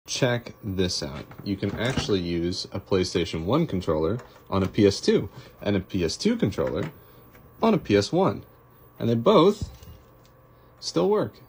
check this out. You can actually use a PlayStation 1 controller on a PS2 and a PS2 controller on a PS1. And they both still work.